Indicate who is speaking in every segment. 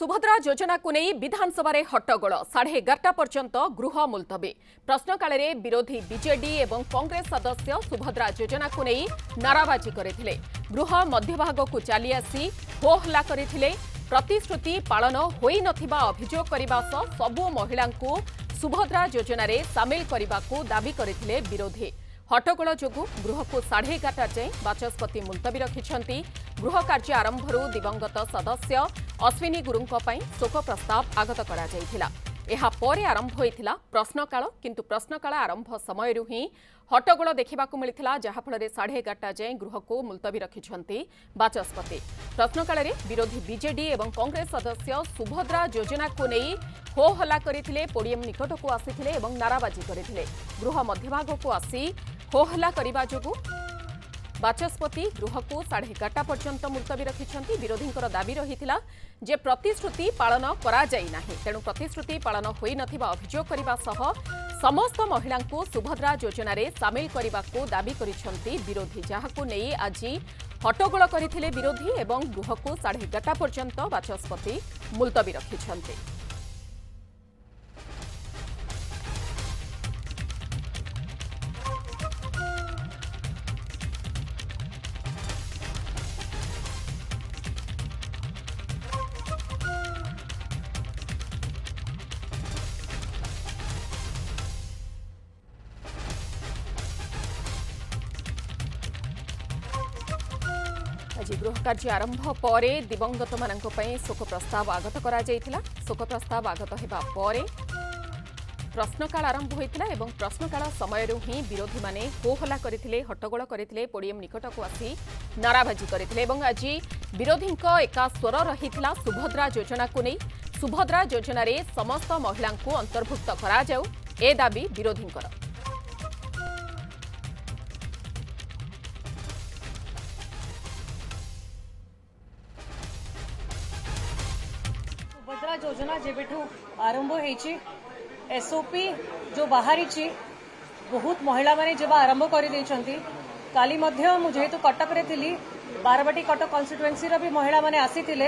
Speaker 1: सुभद्रा योजना को नहीं विधानसभा रे हट्टगोल 11:30 पर्यंत गृह मुलतवी। प्रश्नकाल रे विरोधी बीजेडी एवं कांग्रेस सदस्य सुभद्रा योजना को नहीं नाराबाजी करथिले। गृह मध्यभाग को चली आसी हो हल्ला करथिले। प्रतिश्रुति पालन होई नथिबा अभियोग करबा सह सबु महिलांकु सुभद्रा योजना रे शामिल करबाकू दाबी करथिले विरोधी। हट्टगोल जोगु गृह को 11:30 जाए बाचस्पति मुलतवी रखिछंती। गृह कार्य आरंभरू दिवंगत सदस्य अश्विनी गुरुंक पई शोक प्रस्ताव आगत करा जायथिला। एहा परे आरंभ होइथिला प्रश्नकाल, किंतु प्रश्नकाल आरंभ समयरु ही हट्टगोल देखिबाकू मिलिथिला, जहा फଳରେ 11:30 जाए गृह को मुलतवी रखिछंती बाचस्पति। प्रश्नकाल रे विरोधी बीजेडी एवं कांग्रेस सदस्य सुभद्रा योजना को नहीं हो हल्ला करथिले। पोडियम निकट को आसीथिले एवं नाराबाजी करथिले। गृह मध्यभाग को आसी हो हल्ला करिबा जोगु बाचस्पति गृह को 11:30 पर्यंत मुलतवी रखिछंती। विरोधींकर दाबी रहिथिला जे प्रतिश्रुति पालन करा जाई नाही, तेणु प्रतिश्रुति पालन होई नथिबा अभियोग करबा सह समस्त महिलांकु सुभद्रा योजना रे शामिल करबाकू दाबी करिछंती विरोधी, जाहाकू नै आज हट्टगोल करथिले विरोधी एवं गृह को 11:30 पर्यंत बाचस्पति मुलतवी रखिछंती। आज गृह कार्य आरंभ पर दिवंगत मानक पई शोक प्रस्ताव आगत करा जायथिला। शोक प्रस्ताव आगत हेबा परे प्रश्नकाल आरंभ होइथिला एवं प्रश्नकाल समयरु ही विरोधी माने हो हल्ला करथिले, हट्टगोल करथिले, पोडियम निकट को आसी नाराबाजी करथिले एवं आज विरोधींक एका स्वर रहिथिला सुभद्रा योजना को नहीं। सुभद्रा योजना रे समस्त महिलांकु अंतर्भुक्त करा जाऊ ए दाबी विरोधींकर।
Speaker 2: सुभद्रा योजना जेबेठू आरंभ होईची एसओपी जो बाहरी बहुत महिला माने जेबा आरंभ कर देइछंती। काली मध्य मु जेहेतु कटक रे थिली, बारबाटी कटक कन्स्टिट्युएंसी रो भी महिला माने आसीथिले।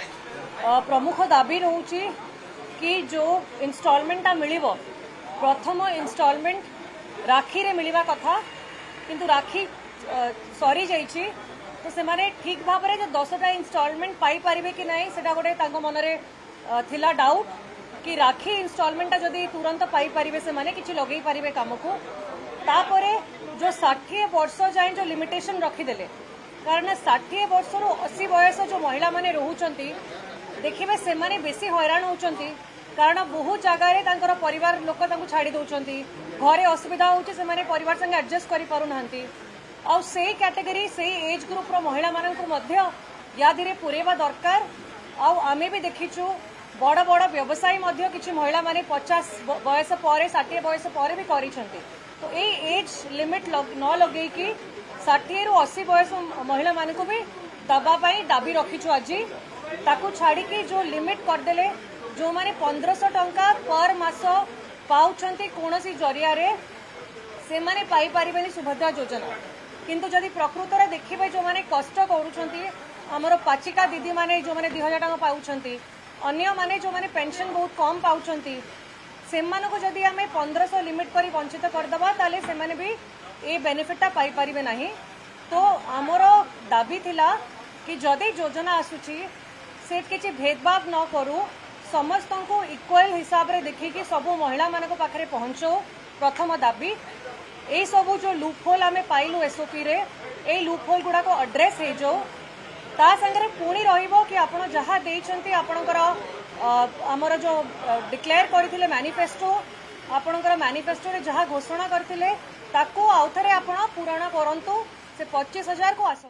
Speaker 2: प्रमुख दाबी रहउची कि जो इंस्टॉलमेंट मिलिबो, प्रथम इंस्टॉलमेंट राखी रे मिलिबा कथा, किंतु राखी सरी जाईची। तो से माने ठीक भाव रे 10टा इंस्टॉलमेंट पाई परिबे कि नहीं सेटा गोटे तांको मनरे थिला डाउट कि राखी इंस्टॉलमेंट जदि तुरंत पाई परिबे से माने किछि लगेई परिबे काम को। तापरे जो 60 वर्ष जाए जो लिमिटेशन रखिदेले, कारण 60 वर्ष रु 80 बयस जो महिला माने रहउचंती देखिबे से माने बेसी हैरान होउचंती, कारण बहुत जगह रे तांकर परिवार लोक तांको छाड़ी दउचंती। घरे असुविधा होउची, से माने परिवार संगे एडजस्ट करि पारु नाहंती। आ सेही कैटेगरी सेही एज ग्रुप रो महिला मानक मध्य या धीरे पुरेबा दरकार। आ आमे भी देखिछु बड़ बड़ व्यवसायी मध्य किछि महिला माने 50 बयस पर 60 बयस पर भी करिसंती। तो ए एज लिमिट न लगेई कि 60 रु 80 बयस महिला मानक भी दबा पाई दाबी रखिछु। आज ताकू छाड़ी कि जो लिमिट करदेले, जो माने 1500 टंका पर मास पाउछंती कोनोसी जरिया रे, से माने पाई परिबेनी सुभद्रा योजना। किंतु जदि प्रकृत रे देखिबे जो माने कष्ट करूछंती, हमर पाचिका दीदी माने जो माने 2000 टंका पाउछंती, अन्य माने जो माने पेंशन बहुत कम पाउछंती, सेमान को जदि आमे 1500 लिमिट करी वंचित करदबा ताले से माने भी ए बेनिफिटा पाई परिबे नाही। तो हमर दाबी थिला कि जदि योजना आसुची से किछि भेदभाव न करू, समस्त को इक्वल हिसाब रे देखि कि सब महिला मानक पाखरे पहुंचो। प्रथम दाबी ए सब जो लूपहोल आमे पाइलु एसओपी रे, ए लूपहोल गुडा को एड्रेस हे जो ता संगे पुणी रहिबो कि आपण जहा देइछंती आपणकर हमर जो डिक्लेयर करथिले मैनिफेस्टो, आपणकर मैनिफेस्टो रे जहा घोषणा करथिले ताको आउथरे आपण पूरण करंतु। से 25,000 को आसो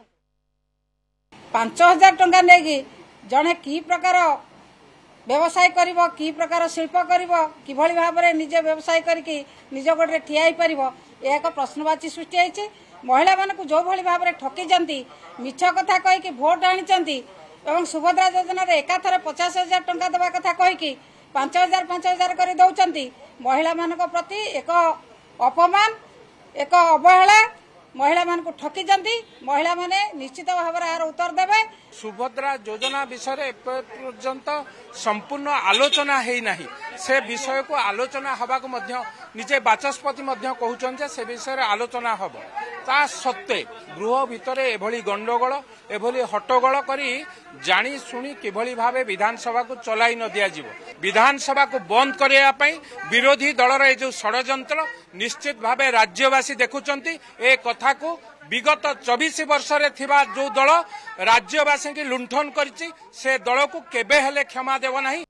Speaker 3: 5,000 टंका नेगी जने की प्रकार व्यवसाय करिवो, की प्रकार शिल्प करिवो, किभଳି भाबरे निजे व्यवसाय करिकि निज गोडरे ठिया होई परिवो, ए एक प्रश्नवाची सृष्टि होईछि। महिला मानकु जो भଳି भाबरे ठकी जंती, मिछ कथा कहि कि भोट आनिचंती एवं सुभद्रा योजना रे एकाथरे 50,000 टंका देबा कथा कहि कि 5,000 करि दउचंती। महिला मानक प्रति एक अपमान, एक अवहेला, महिला मान को ठकी जंती महिला माने निश्चित भाव यार उत्तर देवे।
Speaker 4: सुभद्रा योजना विषय पर्यंत संपूर्ण आलोचना है नहीं से विषय को आलोचना हवा को निजे बाचस्पति कहते से विषय आलोचना हम ता सत्वे गृह भितर एभली गंडगोल एभली हट्टगोल करी जानी शुणी किभली भावे विधानसभा को चलाई न दिया विधानसभा को बंद करने विरोधी दलर ए जो षड्यंत्र निश्चित भावे राज्यवासी देखुचंती ए कथा को विगत 24 वर्ष रे थिबा जो दल राज्यवासी की लुंठन करिछि से दल को केबे हेले क्षमा देव नहीं।